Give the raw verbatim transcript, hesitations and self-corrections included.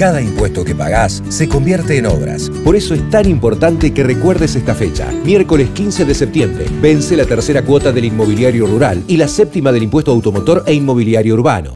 Cada impuesto que pagás se convierte en obras. Por eso es tan importante que recuerdes esta fecha. Miércoles quince de septiembre, vence la tercera cuota del inmobiliario rural y la séptima del impuesto automotor e inmobiliario urbano.